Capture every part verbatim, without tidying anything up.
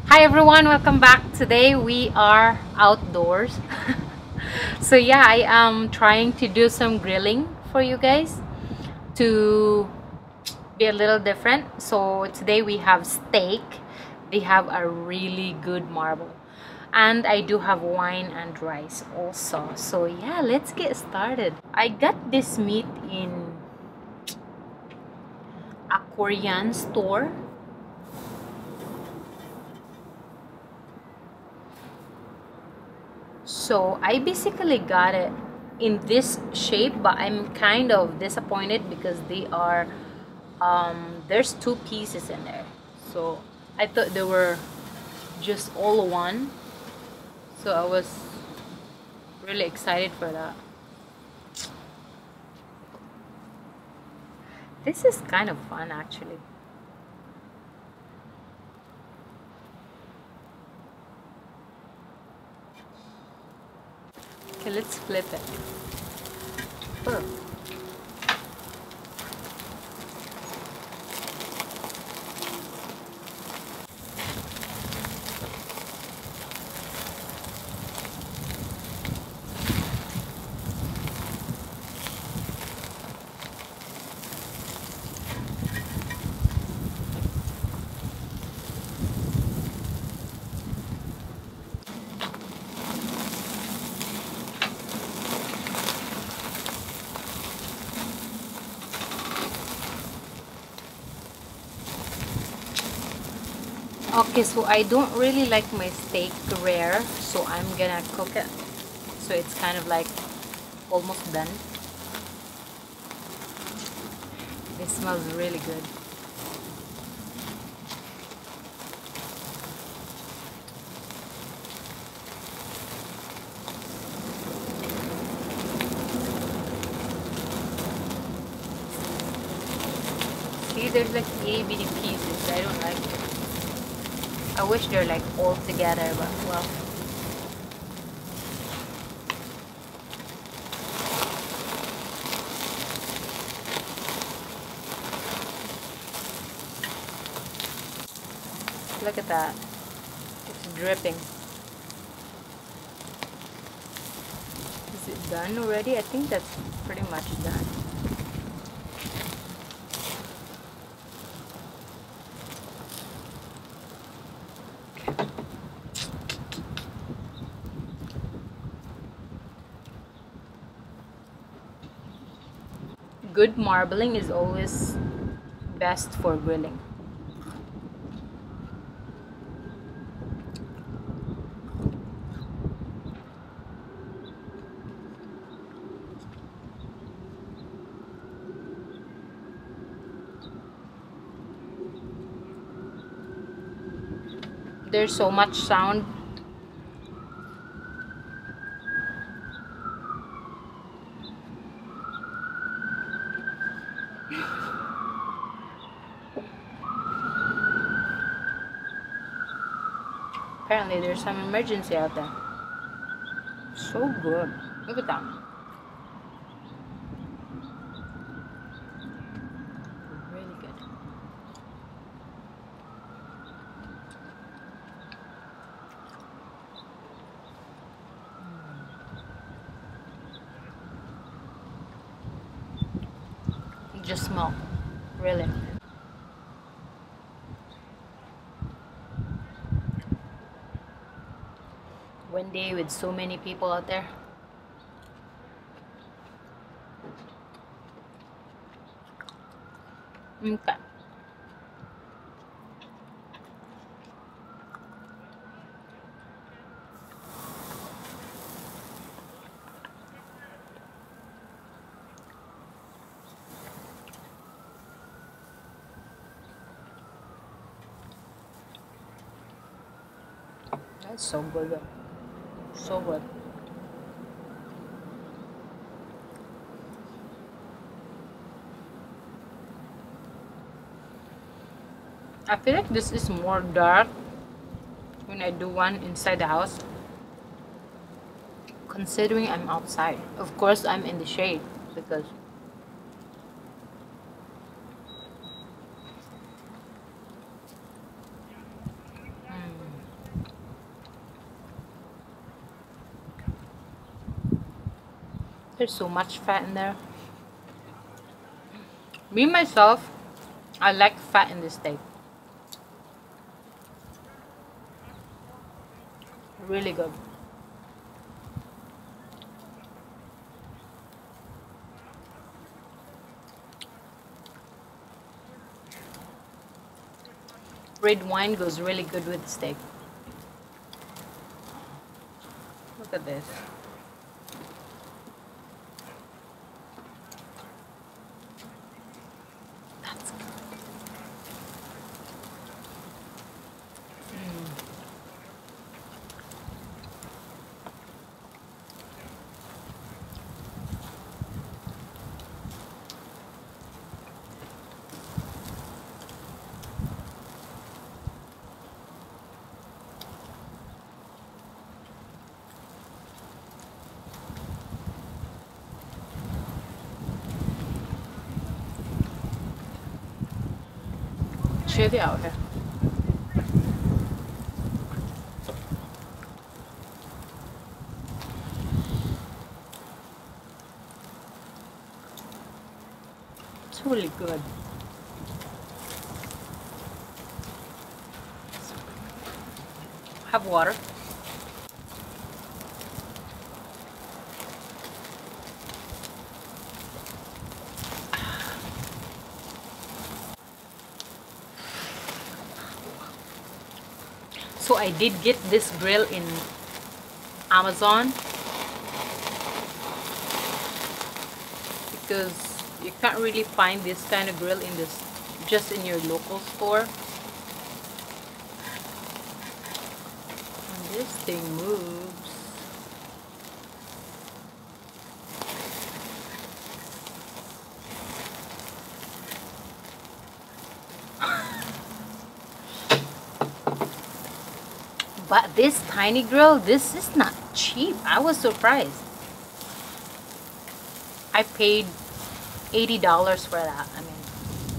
Hi everyone, welcome back. Today we are outdoors. So yeah, I am trying to do some grilling for you guys to be a little different. So today we have steak. They have a really good marble. And I do have wine and rice also. So yeah, let's get started. I got this meat in a Korean store. So I basically got it in this shape, but I'm kind of disappointed because they are um there's two pieces in there. So I thought they were just all one. So I was really excited for that. This is kind of fun actually. Okay, let's flip it. Perfect. Okay, so I don't really like my steak rare, so I'm gonna cook it. So it's kind of like almost done. It smells really good. See, there's like itty bitty pieces. I don't like it. I wish they're like all together, but well. Look at that. It's dripping. Is it done already? I think that's pretty much done. Good marbling is always best for grilling. There's so much sound. Apparently there's some emergency out there. So good. Look at that. Really good. You just smell. Really. One day with so many people out there. Okay. That's so good. So good. I feel like this is more dark when I do one inside the house. Considering I'm outside. Of course I'm in the shade because There's so much fat in there. Me myself, I like fat in this steak. Really good. Red wine goes really good with steak. Look at this. That's good. Chilly out here. It's really good. Have water. So I did get this grill in Amazon because you can't really find this kind of grill in this just in your local store. And this thing moves. But this tiny grill, this is not cheap. I was surprised. I paid eighty dollars for that. I mean,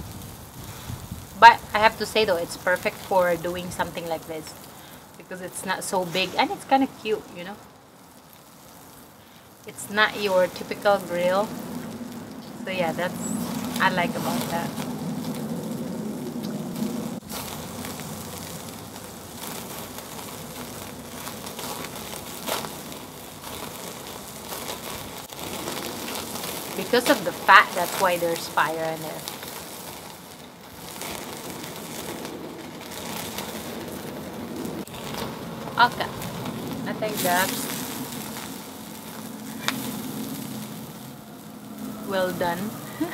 but I have to say though, it's perfect for doing something like this because it's not so big and it's kind of cute, you know. It's not your typical grill. So yeah, that's I like about that. Because of the fat, that's why there's fire in there. Okay, I think that's well done.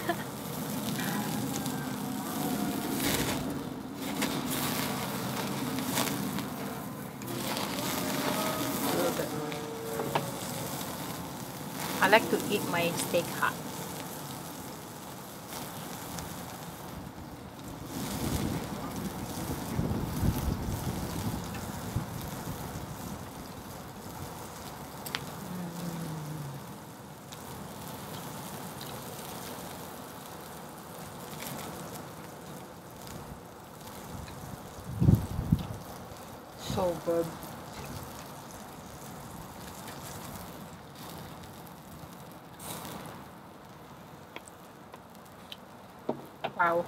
A little bit more. I like to eat my steak hot. So good. Wow.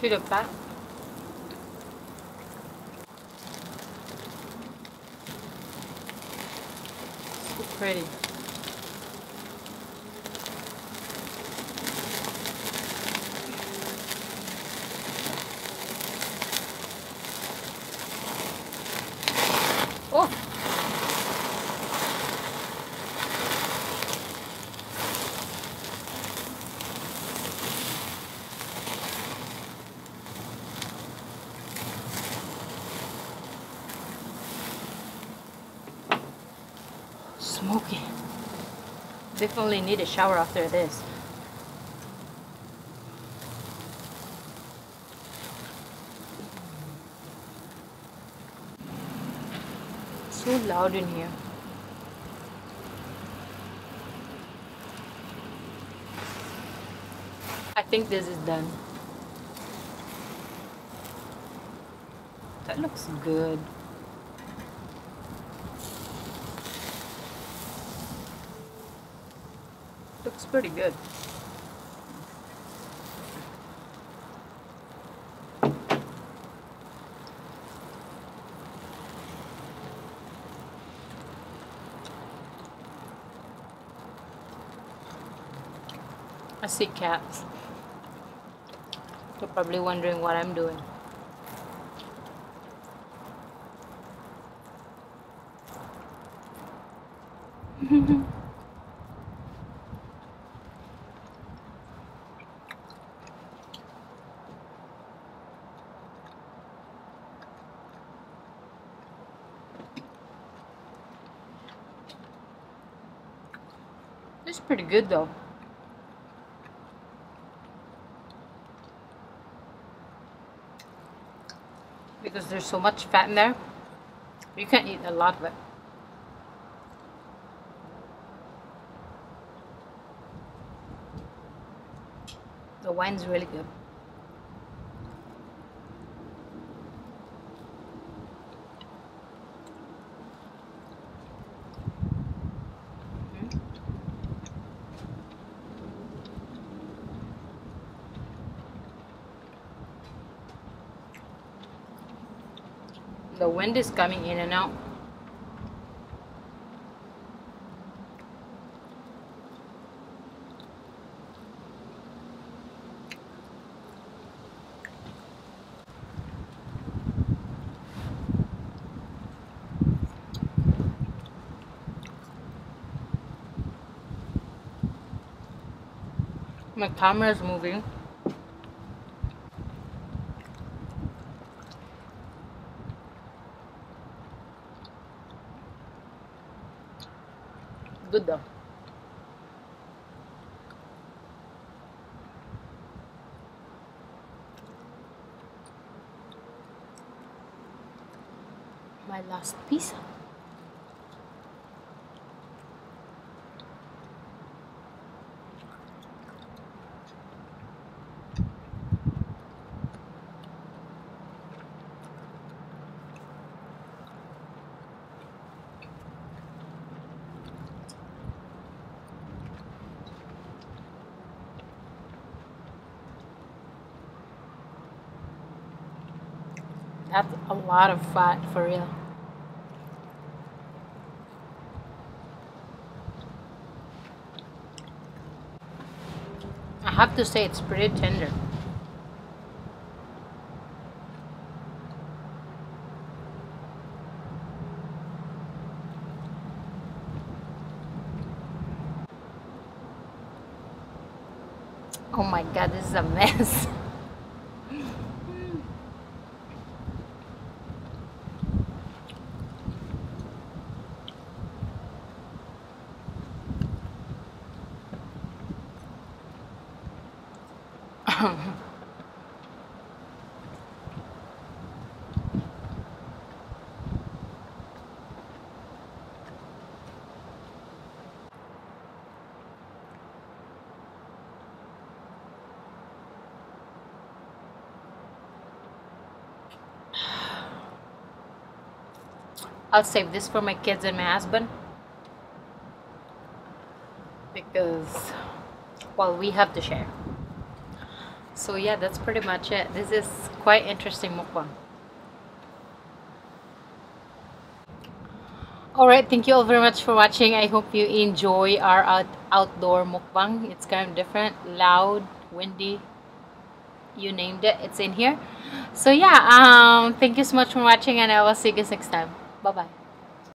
See the back? So pretty. Oh! Smoky. Definitely need a shower after this. So loud in here. I think this is done. That looks good. Looks pretty good. I see cats. You're probably wondering what I'm doing. It's pretty good though. Because there's so much fat in there, you can't eat a lot of it. The wine's really good. The wind is coming in and out. My camera is moving. Good though. My last piece. That's a lot of fat for real. I have to say it's pretty tender. Oh my god, this is a mess. I'll save this for my kids and my husband because, well, we have to share. So yeah, that's pretty much it. This is quite interesting mukbang. Alright, thank you all very much for watching. I hope you enjoy our out outdoor mukbang. It's kind of different, loud, windy, you named it, it's in here. So yeah, um thank you so much for watching, and I will see you guys next time. Bye bye.